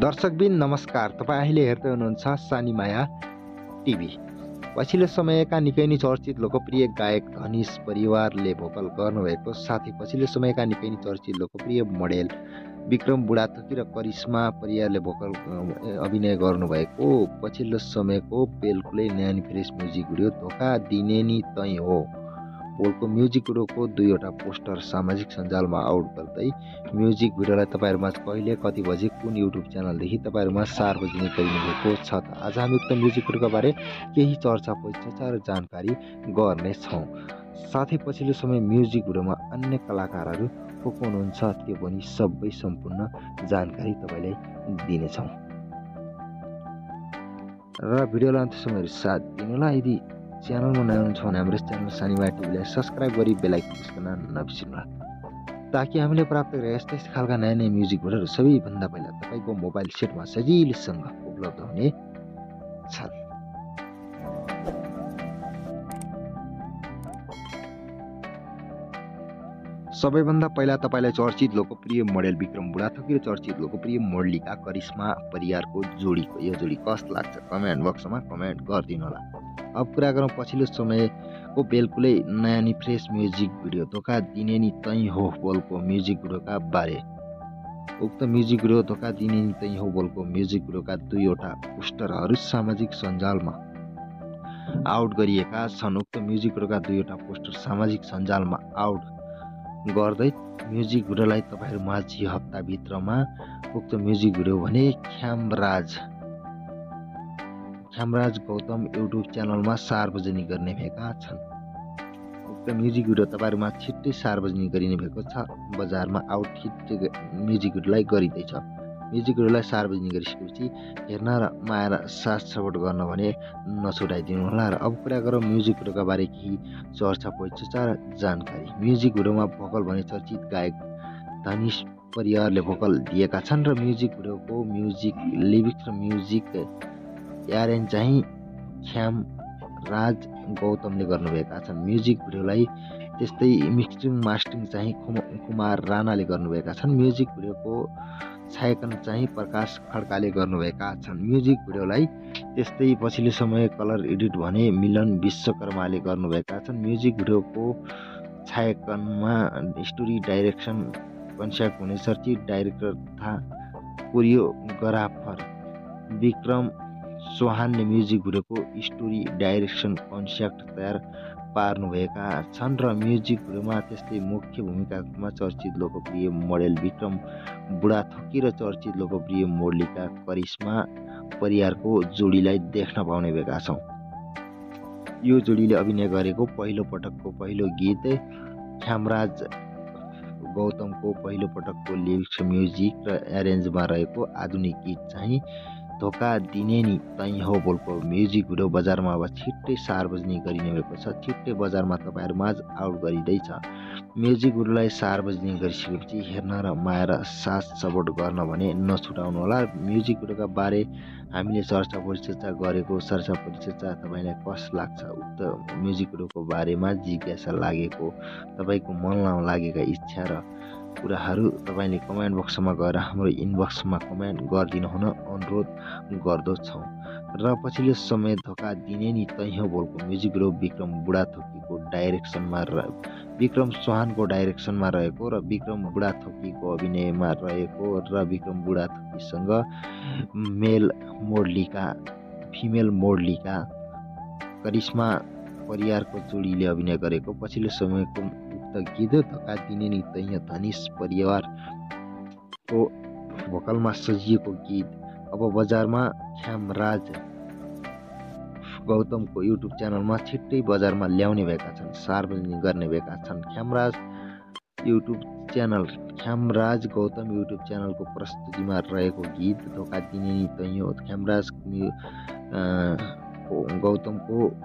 दर्शकबिन नमस्कार। तपाईँ अहिले हेर्दै हुनुहुन्छ सानीमाया टिभी। पछिल्लो समयका निकै नै चर्चित लोकप्रिय गायक धनिश परिवारले भोकल गर्नुभएको साथै पछिल्लो समयका निकै नै चर्चित लोकप्रिय मोडेल विक्रम बुढाथोकी र करिश्मा परियारले भोकल अभिनय गर्नुभएको पछिल्लो समयको बेलकुलै नयाँ फ्रेस म्युजिक भिडियो धोका दिने नि तै हो बोलको म्युजिक भिडियोको 2वटा पोस्टर सामाजिक सञ्जालमा आउट गर्दै म्युजिक भिडियोलाई तपाईहरुमा कहिले कति बजे कुन युट्युब च्यानलदेखि तपाईहरुमा सार्वजनिक गरिनुभएको छ त आज हामी उक्त म्युजिक भिडियोको बारे केही चर्चा परिचर्चा र जानकारी गर्नेछौँ। साथै पछिल्लो समय म्युजिक भिडियोमा अन्य कलाकारहरू को हुनुहुन्छ त्यो पनि सबै सम्पूर्ण जानकारी तपाईलाई दिनेछौँ र भिडियोलाई अन्त्यसम्म साथ दिनुहोला। यदि च्यानलमा नयाँ हुनुहुन्छ भने हाम्रो च्यानल सानीमाया टिभीलाई सब्स्क्राइब गरी बेल आइकन प्रेस गर्न नबिर्सनुहोला ताकि हामीले प्राप्त गरेका यस्तै खालका नयाँ नयाँ म्युजिक भिडियोहरू सबैभन्दा पहिला तपाईको मोबाइल सेटमा सजिलैसँग उपलब्ध हुने छन्। सबैभन्दा पहिला तपाईलाई चर्चित लोकप्रिय मोडेल विक्रम बुढाथोकी र चर्चित लोकप्रिय मोडलिका करिश्मा परियारको जोडीको यो जोडी कस्तो लाग्छ कमेन्ट बक्समा कमेन्ट गरिदिनु होला। अब कुरा गरौँ पछिल्लो समयको बेलकुलै नयाँ नि फ्रेस म्युजिक भिडियो धोका दिने नि तै हो बोलको म्युजिक भिडियोका बारे। उक्त म्युजिक भिडियो धोका दिने नि तै हो बोलको म्युजिक भिडियोका 2वटा पोस्टरहरू सामाजिक सञ्जालमा आउट गरिएका छन्। उक्त म्युजिक भिडियोका 2वटा पोस्टर सामाजिक सञ्जालमा आउट गर्दै म्युजिक भिडियोलाई तपाईहरु माझ यो हप्ताभित्रमा उक्त म्युजिक भिडियो भने ख्यामराज गौतम युट्युब च्यानलमा सार्वजनिक गर्ने भएका छन्। उक्त म्युजिक भिडियो तपाईहरुमा छिट्टै सार्वजनिक गरिने भएको छ। बजारमा आउट हिट म्युजिक भिडियोलाई गरिँदैछ। म्युजिक भिडियोलाई सार्वजनिक गरिसकेपछि हेर्न र माया र साथ सपोर्ट गर्न भने नछुटाइदिनु होला। र अब कुरा गरौँ म्युजिक भिडियोका बारे केही चर्चा परिचर्चा र जानकारी। म्युजिक भिडियोमा भोकल भने चर्चित गायक धनिश परियारले भोकल दिएका छन् र म्युजिक भिडियोको म्युजिक लिरिक्स र म्युजिक एरेन्ज चाहिँ ख्यामराज गौतमले गर्नुभएका छन्। म्युजिक भिडियोलाई त्यस्तै मिक्सिङ मास्टरिङ चाहिँ कुमार राणाले गर्नुभएका छन्। म्युजिक भिडियोको छायाङ्कन चाहिँ प्रकाश खड्काले गर्नुभएका छन्। म्युजिक भिडियोलाई त्यस्तै पछिल्लो समय कलर एडिट भने मिलन विश्वकर्माले गर्नुभएका छन्। म्युजिक भिडियोको छायाङ्कनमा स्टोरी डाइरेक्सन कन्सेप्ट हुने चर्चित डाइरेक्टर तथा कोरियोग्राफर विक्रम चौहानले म्युजिक भिडियोको स्टोरी डाइरेक्सन कन्सेप्ट तयार पार्नुभएका छन् र म्युजिक भिडियोमा त्यस्तै मुख्य भूमिकामा चर्चित लोकप्रिय मोडेल विक्रम बुढाथोकी र चर्चित लोकप्रिय मोडलिका करिश्मा परियारको जोडीलाई देख्न पाउने भएका छौँ। यो जोडीले अभिनय गरेको पहिलो पटकको पहिलो गीत ख्यामराज गौतमको पहिलो पटकको लिरिक्स म्युजिक र एरेन्जमा रहेको आधुनिक गीत चाहिँ धोका दिने नि तै हो बोलको म्युजिक भिडियो बजारमा अब छिट्टै सार्वजनिक गरिने भएको छ। छिट्टै बजारमा तपाईहरु माझ आउट गरिँदैछ। म्युजिक भिडियोलाई सार्वजनिक गरिसकेपछि हेर्न र माया र साथ सपोर्ट गर्न भने नछुटाउनु होला। म्युजिक भिडियोका बारे हामीले चर्चा परिचर्चा गरेको चर्चा परिचर्चा तपाईलाई कस्तो लाग्छ उक्त म्युजिक भिडियोको बारेमा जिज्ञासा लागेको तपाईको मनमा लागेका इच्छा र कुराहरू तपाईले कमेन्ट बक्समा गएर हाम्रो इनबक्समा कमेन्ट गरिदिनु हुन अनुरोध गर्दछौँ। र पछिल्लो समय धोका दिने नि तै हो बोलको म्युजिक भिडियो विक्रम बुढाथोकीको डाइरेक्सनमा विक्रम चौहानको डाइरेक्सनमा रहेको र विक्रम बुढाथोकीको अभिनयमा रहेको र विक्रम बुढाथोकीसँग फिमेल मोडलिका करिश्मा परियारको जोडीले अभिनय गरेको पछिल्लो समयको उक्त गीत धोका दिने नि तै धनिश परिवारको भोकलमा सजिएको गीत अब बजारमा ख्यामराज गौतमको युट्युब च्यानलमा छिट्टै बजारमा ल्याउने भएका छन् सार्वजनिक गर्ने भएका छन्। ख्यामराज गौतम युट्युब च्यानलको प्रस्तुतिमा रहेको गीत धोका दिने नि तै हो ख्यामराज गौतमको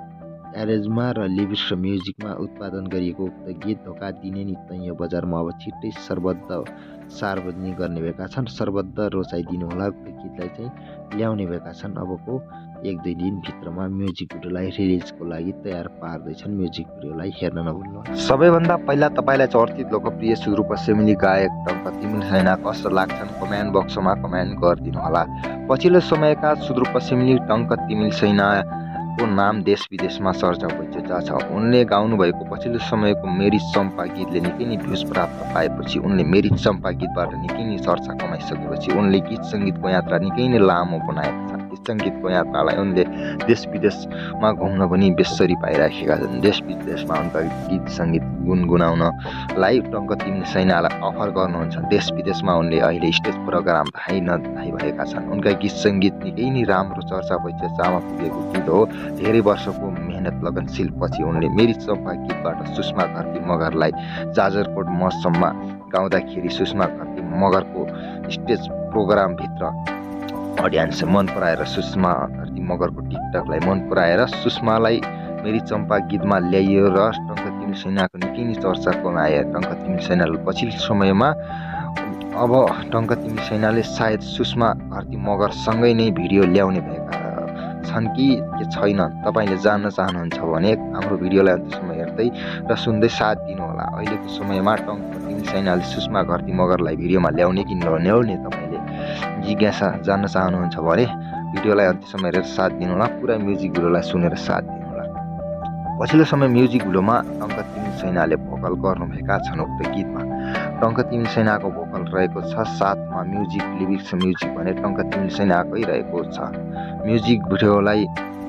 एरेजमा र लिरिक्स र म्युजिकमा उत्पादन गरिएको उक्त गीत धोका दिने नि तैँय बजारमा अब छिट्टै सर्वत्र सार्वजनिक गर्ने भएका छन्। सर्वत्र रोचाइदिनुहोला उक्त गीतलाई चाहिँ ल्याउने भएका छन्। अबको 1-2 दिनभित्रमा म्युजिक भिडियोलाई रिलिजको लागि तयार पार्दैछन्। म्युजिक भिडियोलाई हेर्न नभुल्नुहोला। सबैभन्दा पहिला तपाईँलाई चर्चित लोकप्रिय सुदूरपश्चिमेली गायक टङ्क तिमिल सैना कस्तो लाग्छन् कमेन्ट बक्समा कमेन्ट गरिदिनुहोला। पछिल्लो समयका सुदूरपश्चिमेली टङ्क तिमिल सैनाको नाम देश विदेशमा चर्चा भइरहेको छ। उनले गाउनुभएको पछिल्लो समयको मेरी चम्पा गीतले निकै नै भ्युज प्राप्त पाएपछि उनले मेरी चम्पा गीतबाट निकै नै चर्चा कमाइसकेपछि उनले गीत सङ्गीतको यात्रा निकै नै लामो बनाएका छन्। गीत सङ्गीतको यात्रालाई उनले देश विदेशमा घुम्न पनि बेसरी पाइराखेका छन्। देश विदेशमा उनका गीत सङ्गीत गुनगुनाउनलाई टङ्क तिमिल सैनालाई अफर गर्नुहुन्छ। देश विदेशमा उनले अहिले स्टेज प्रोग्राम धाइ नधाइ भएका छन्। उनका गीत सङ्गीत निकै नै राम्रो चर्चा भइचामा पुगेको गीत हो। धेरै वर्षको मेहनत लगनशील पछि उनले मेरी चम्पा गीतबाट सुषमा घरती मगरलाई जाजरकोट महोत्सवमा गाउँदाखेरि सुषमा घरती मगरको स्टेज प्रोग्रामभित्र अडियन्सले मन पराएर सुषमा घरती मगरको टिकटकलाई मन पराएर सुषमालाई मेरी चम्पा गीतमा ल्याइयो र टङ्क तिमिल सैनाको निकै नै चर्चा कमाए। टङ्क तिमिल सैनाले पछिल्लो समयमा अब टङ्क तिमिल सैनाले सायद सुषमा घरती मगरसँगै नै भिडियो ल्याउने भएका छन् कि के छैन तपाईँले जान्न चाहनुहुन्छ भने हाम्रो भिडियोलाई अन्त्यसम्म हेर्दै र सुन्दै साथ दिनुहोला। अहिलेको समयमा टङ्क तिमिल सैनाले सुषमा घरती मगरलाई भिडियोमा ल्याउने कि नल्याउने तपाईँले जिज्ञासा जान्न चाहनुहुन्छ भने भिडियोलाई अन्त्यसम्म हेरेर साथ दिनुहोला। पुरा म्युजिक भिडियोलाई सुनेर साथ दिनुहोला। पछिल्लो समय म्युजिक भिडियोमा टङ्क तिमिल सैनाले भोकल गर्नुभएका छन्। उक्त गीतमा टङ्क तिमिल सैनाको भोकल रहेको छ। साथमा म्युजिक लिरिक्स म्युजिक भने टङ्क तिमिल सैनाकै रहेको छ। म्युजिक भिडियोलाई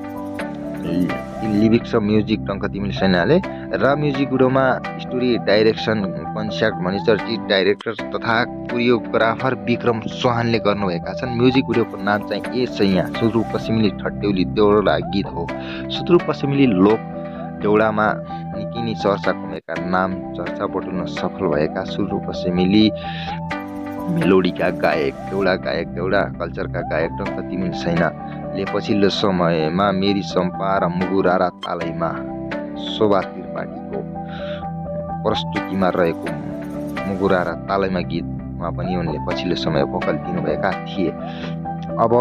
लिरिक्स म्युजिक टङ्क तिमिल सैनाले र म्युजिक भिडियोमा स्टोरी डाइरेक्सन कन्सेप्ट भनी चर्चित डाइरेक्टर तथा कोरियोग्राफर विक्रम चौहानले गर्नुभएका छन्। म्युजिक भिडियोको नाम चाहिँ ए सैया सुदूरपश्चिमेली ठट्यौली देउडा गीत हो। सुदूरपश्चिमेली लोक देउडामा निकै नै चर्चा कमेका नाम चर्चा बटुल्न सफल भएका सुदूरपश्चिमेली मेलोडीका गायक देउडा कल्चरका गायक टङ्क तिमिल सैनाले पछिल्लो समयमा मेरी चम्पा र मुगुरा र तालैमा शोभा त्रिपाठीको प्रस्तुतिमा रहेको मुगुरा र तालैमा गीतमा पनि उनले पछिल्लो समय भोकल दिनुभएका थिए। अब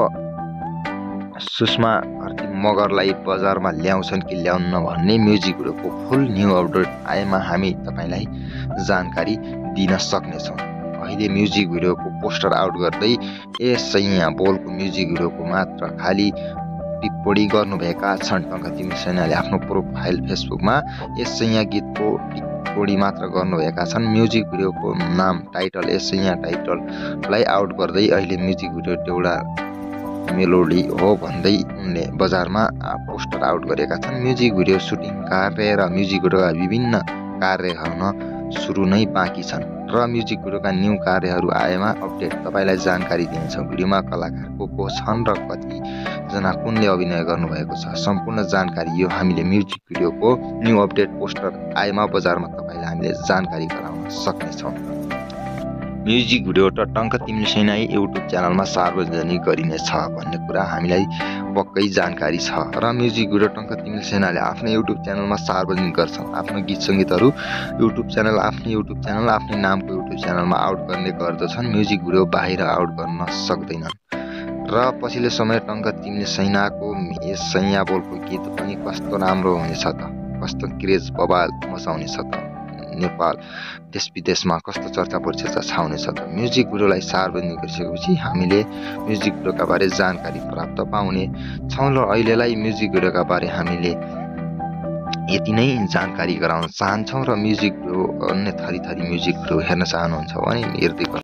सुषमा घरती मगरलाई बजारमा ल्याउँछन् कि ल्याउन्न भन्ने म्युजिक भिडियोको फुल न्यू अपडेट आएमा हामी तपाईँलाई जानकारी दिन सक्नेछौँ। अहिले म्युजिक भिडियोको पोस्टर आउट गर्दै ए सैया बोलको म्युजिक भिडियोको मात्र खाली टिप्पणी गर्नुभएका छन्। टङ्क तिमिल सैनाले आफ्नो प्रोफाइल फेसबुकमा ए सैया गीतको टिप्पणी मात्र गर्नुभएका छन्। म्युजिक भिडियोको नाम टाइटल ए सैया टाइटललाई आउट गर्दै अहिले म्युजिक भिडियो देउडा मेलोडी हो भन्दै उनले बजारमा पोस्टर आउट गरेका छन्। म्युजिक भिडियो सुटिङ कार्य र म्युजिक भिडियोका विभिन्न कार्यहरू सुरु नै बाँकी छन् र म्युजिक भिडियोका न्यू कार्यहरू आएमा अपडेट तपाईँलाई जानकारी दिन्छौँ। भिडियोमा कलाकार को छन् र कतिजना कुनले अभिनय गर्नुभएको छ सम्पूर्ण जानकारी यो हामीले म्युजिक भिडियोको न्यू अपडेट पोस्टर आएमा बजारमा तपाईँलाई हामीले जानकारी गराउन सक्नेछौँ। म्युजिक भिडियो त टङ्क तिमिल सैना युट्युब च्यानलमा सार्वजनिक गरिनेछ भन्ने कुरा हामीलाई पक्कै जानकारी छ र म्युजिक भिडियो टङ्क तिमिल सैनाले आफ्नो युट्युब च्यानलमा सार्वजनिक गर्छन्। आफ्नो गीत सङ्गीतहरू युट्युब च्यानल आफ्नै युट्युब च्यानल आफ्नै नामको युट्युब च्यानलमा आउट गर्ने गर्दछन्। म्युजिक भिडियो बाहिर आउट गर्न सक्दैनन् र पछिल्लो समय टङ्क तिमिल सैनाको यस सैया बोलको गीत पनि कस्तो राम्रो हुनेछ त, कस्तो क्रेज बवाल मचाउनेछ त, नेपाल देश विदेशमा कस्तो चर्चा परिचर्चा छाउनेछ त। म्युजिक भिडियोलाई सार्वजनिक गरिसकेपछि हामीले म्युजिक भिडियोका बारे जानकारी प्राप्त पाउने छौँ र अहिलेलाई म्युजिक भिडियोका बारे हामीले यति नै जानकारी गराउन चाहन्छौँ र म्युजिक भिडियो अन्य थरी म्युजिक भिडियो हेर्न चाहनुहुन्छ भने हेर्दै